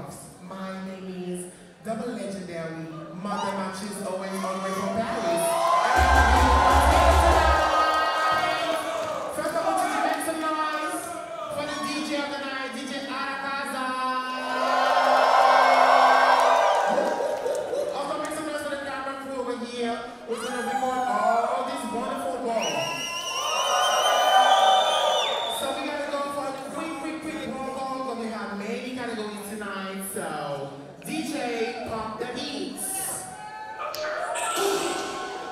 puffs. My name is double legendary Mother Matches Owen all the way from Paris. First I want you to make some noise for the DJ of the night, DJ Arakaza. Also make some noise for the camera crew over here who's going to record all this wonderful ball. So we got to go for a quick ball because we have many categories tonight. So DJ, pump the beats.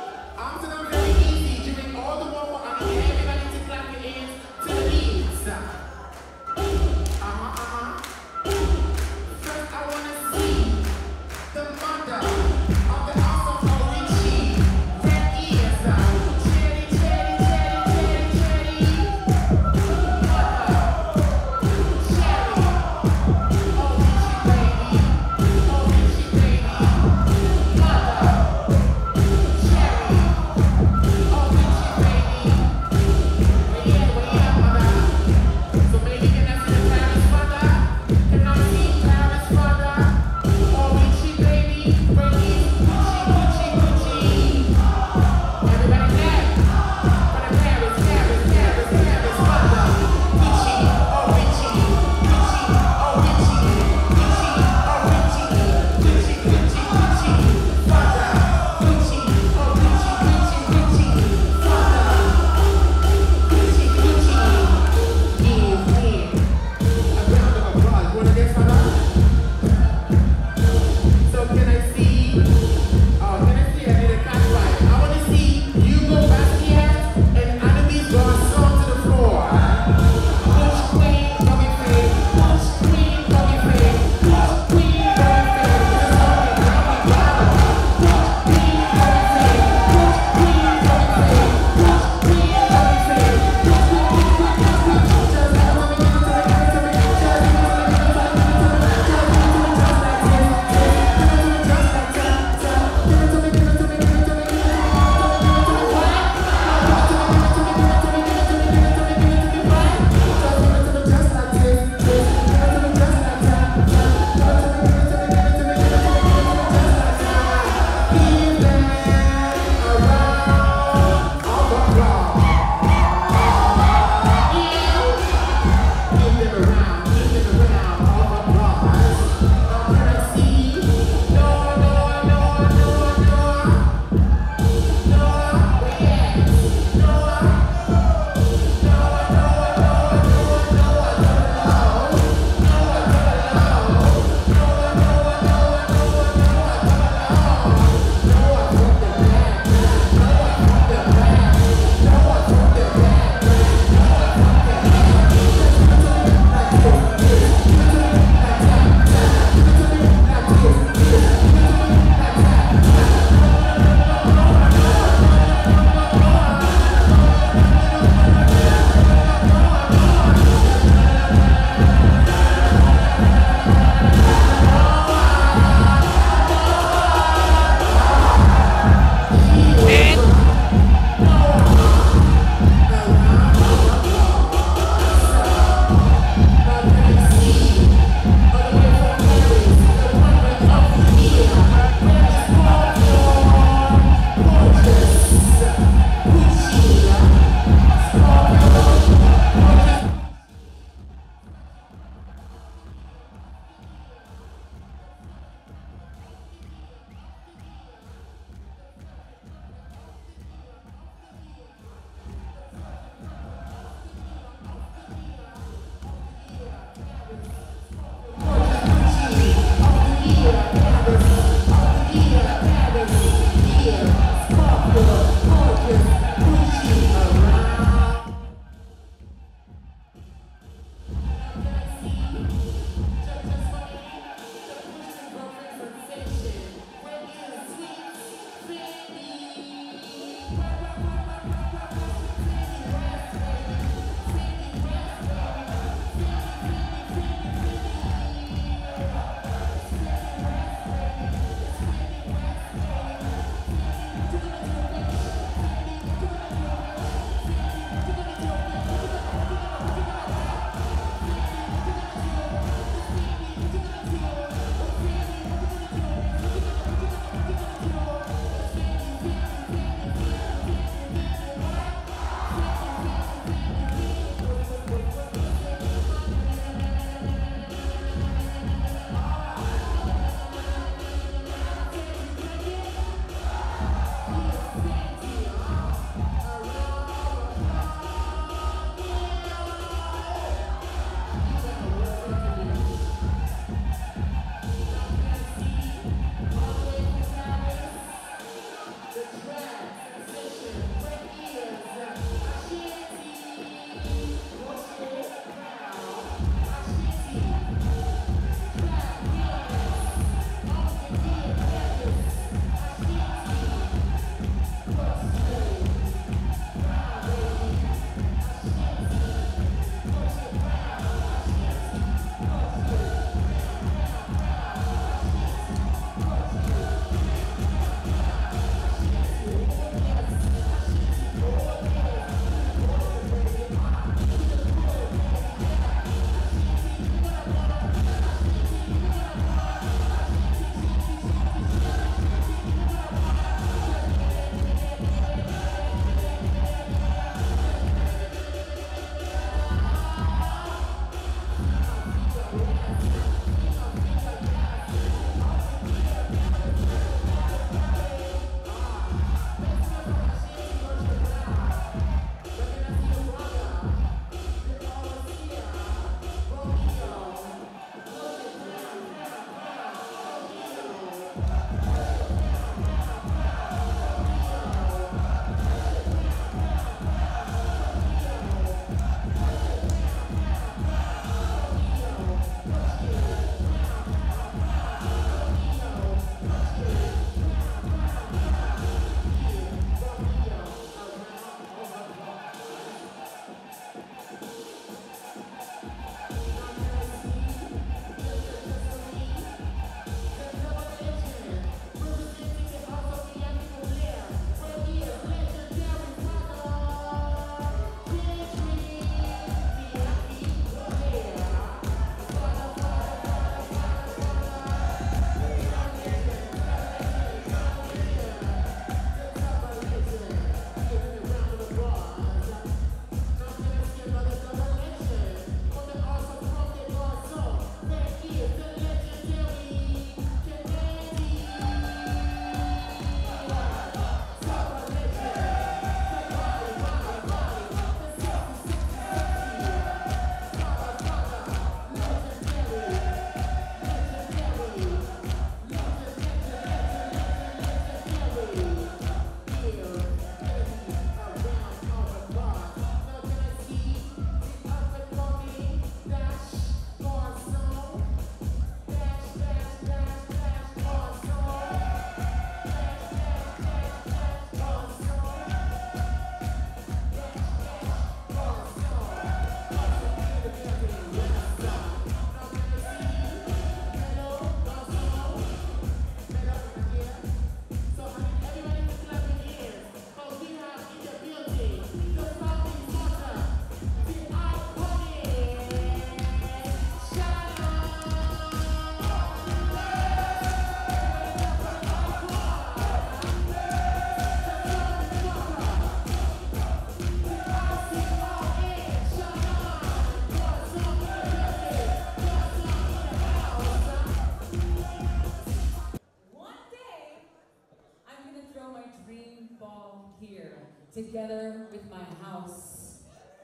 together with my house.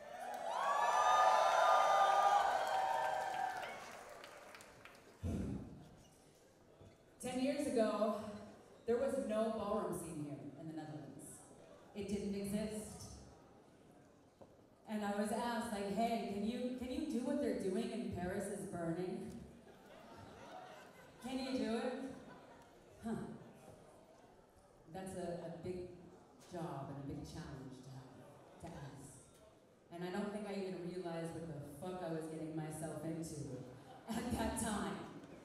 Ten years ago, there was no ballroom scene here in the Netherlands. It didn't exist. And I was asked, like, hey, can you do what they're doing in Paris is Burning? Can you do it? Huh. That's a big job and a big challenge to ask. And I don't think I even realized what the fuck I was getting myself into at that time.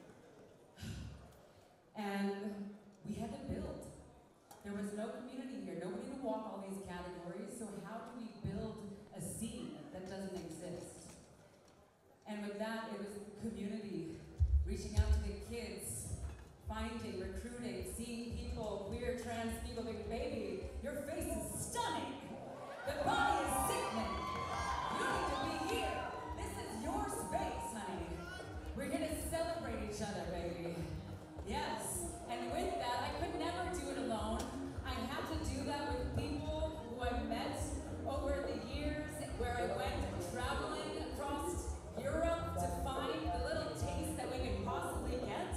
And we had to build. There was no community here, nobody to walk all these categories, so how do we build a scene that doesn't exist? And with that, it was community, reaching out to the kids, finding, recruiting, seeing people, queer, trans people, being, baby, your face is stunning. The body is sickening. You need to be here. This is your space, honey. We're here to celebrate each other, baby. Yes, and with that, I could never do it alone. I had to do that with people who I met over the years, where I went traveling across Europe to find the little taste that we could possibly get.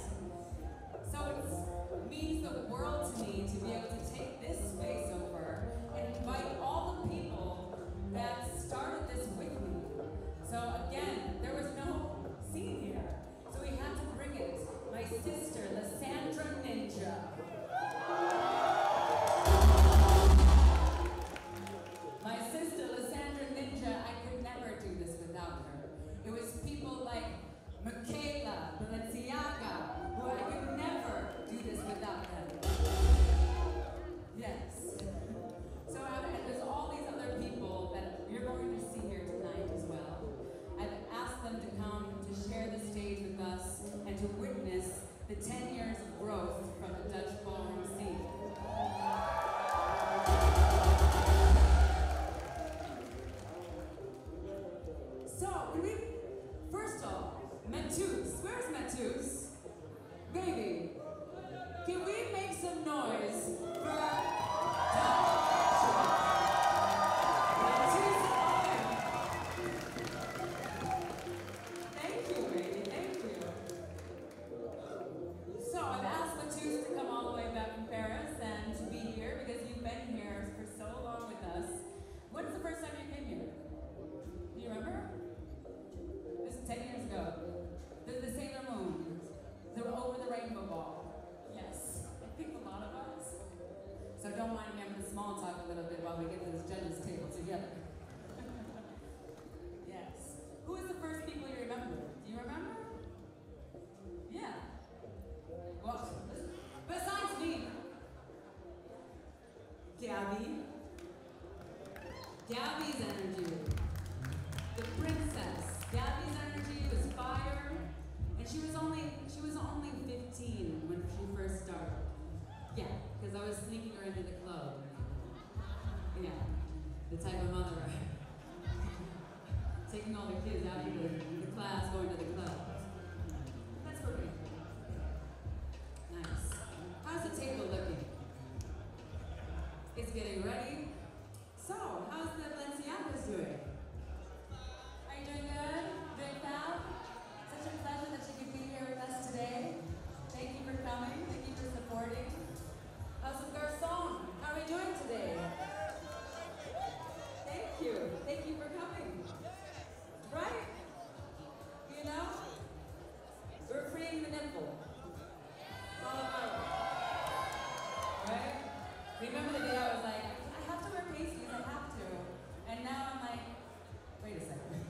So it means the world to me to be able to take this space over and invite all the people that started this with me. So again, there was no scene here. So we had to bring it. My sister, Lysandra Ninja. My sister, Lysandra Ninja, I could never do this without her. It was people like Michaela, Balenciaga, who I could never do this without them. Yes. So and there's all these other people that you're going to see here tonight as well. I've asked them to come to share the stage with us and to witness the 10 years of growth from the Dutch ballroom scene. So, can we, first off, Matus, where's Matus? Baby, can we make some noise for When's the first time you came here? Do you remember? This is 10 years ago. There's the Sailor Moon. They were over the rainbow ball. Yes, I think a lot of us. So don't mind me, I'm going to small talk a little bit while we get to this judges table together. Yes. Who is the first people you remember? Do you remember? Yeah. Well, besides me. Gabby. Gabby's energy, the princess. Gabby's energy was fire, and she was only 15 when she first started. Yeah, because I was sneaking her into the club. Yeah, the type of mother. Taking all the kids out of the class, going to the club. That's for me. Nice. How's the table looking? It's getting ready. So, how's the Balenciagas doing? Are you doing good? Doing fab? Such a pleasure that you could be here with us today. Thank you for coming. Thank you for supporting. How's the garçon? How are we doing today? Thank you. Thank you for coming. Right? You know? We're freeing the nipple. It's all about it. Right? Remember the day I was like, I have to wear pasties, I have to. And now I'm like, wait a second.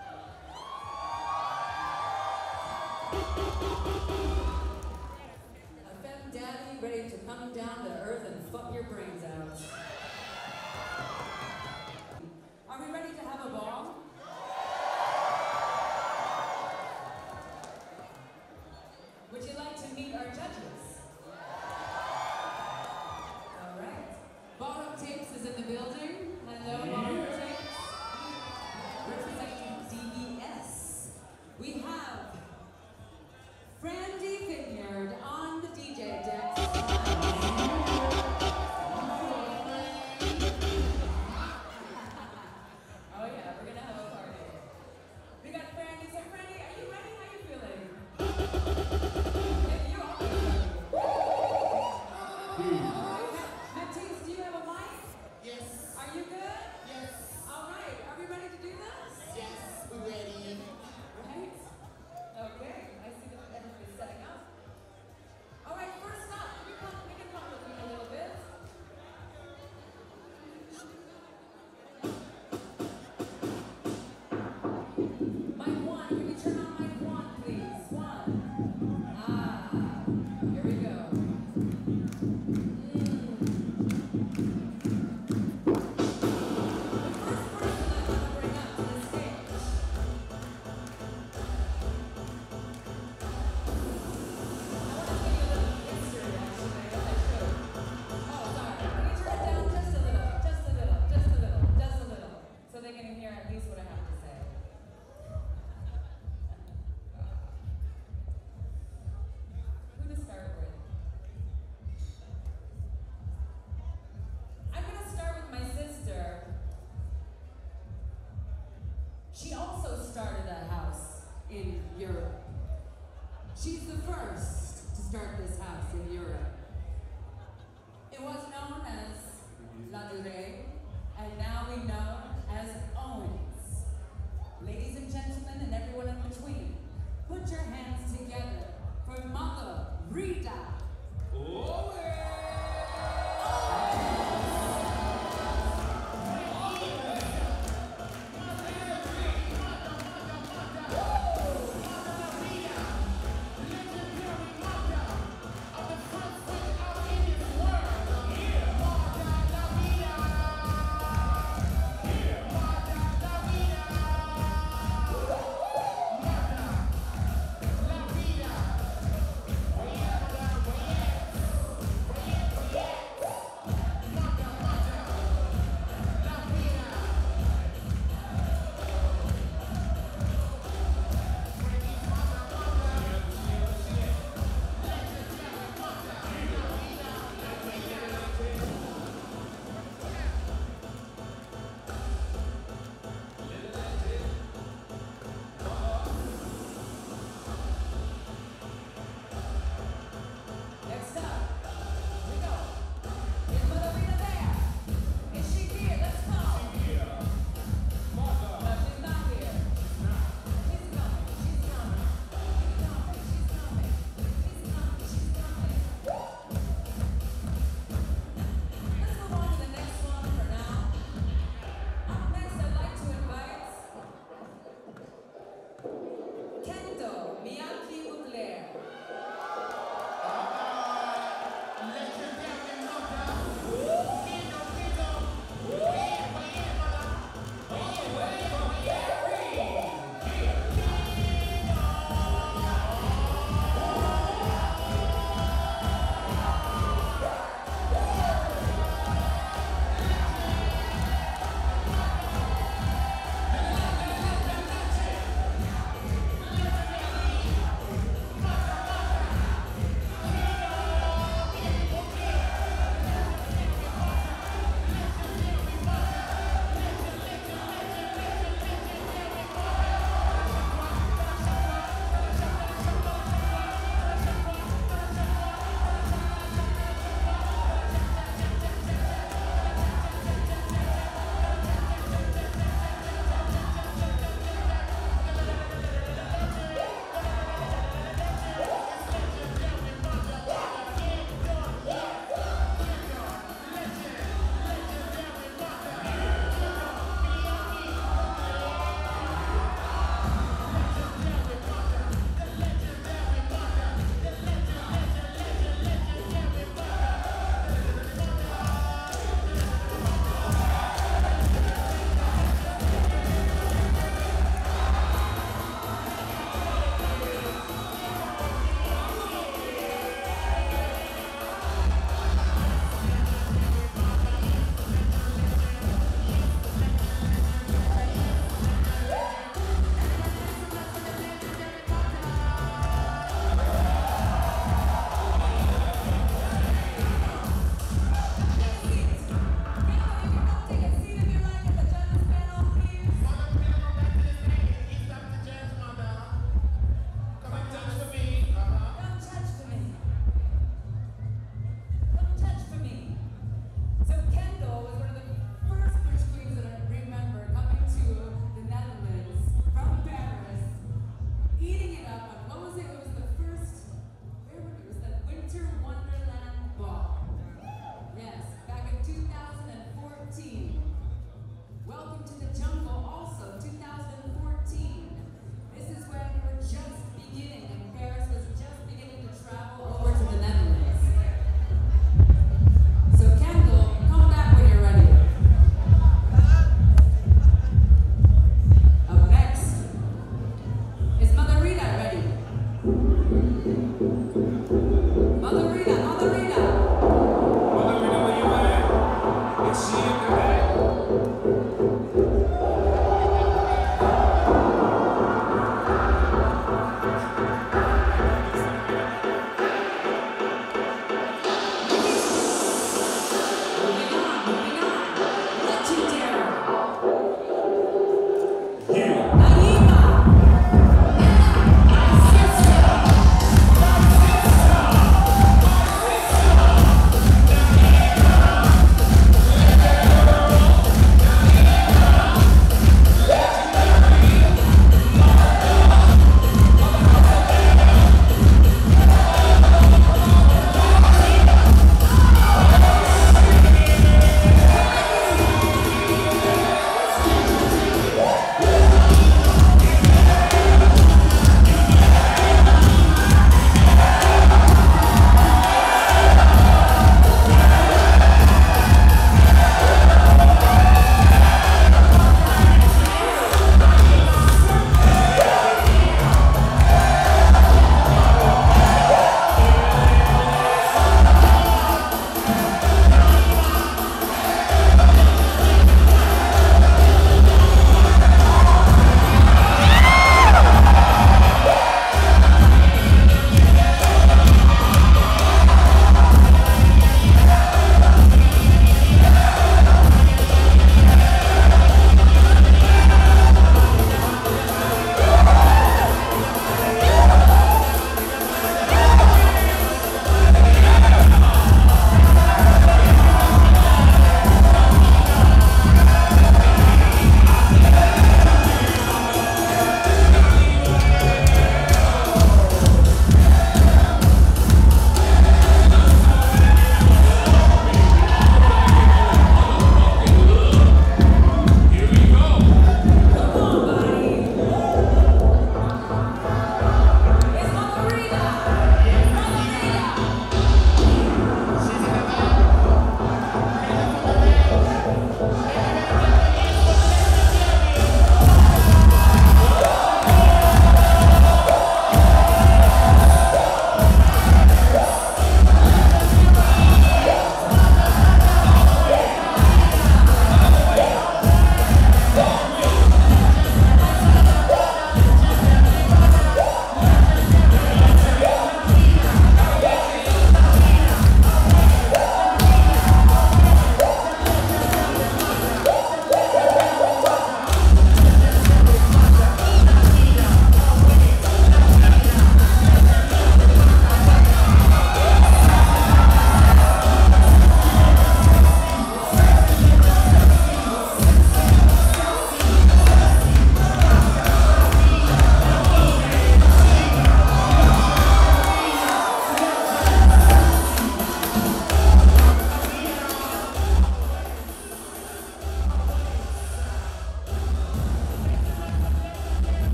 A femme daddy ready to come down to earth and fuck your brains out. Are we ready?